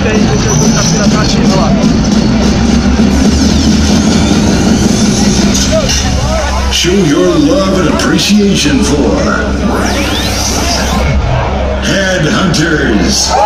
que a gente vai ter segunda-feira atrativa lá. Show your love and appreciation for Headhunters.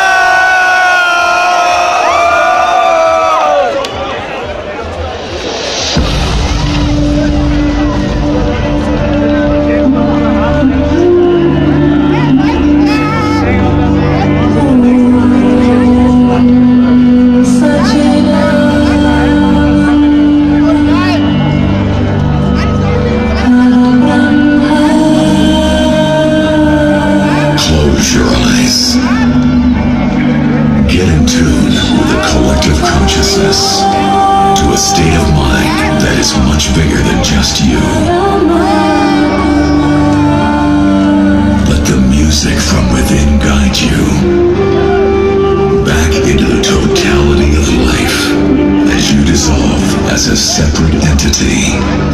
Close your eyes. Get in tune with a collective consciousness to a state of mind that is much bigger than just you. Let the music from within guide you back into the totality of life as you dissolve as a separate entity.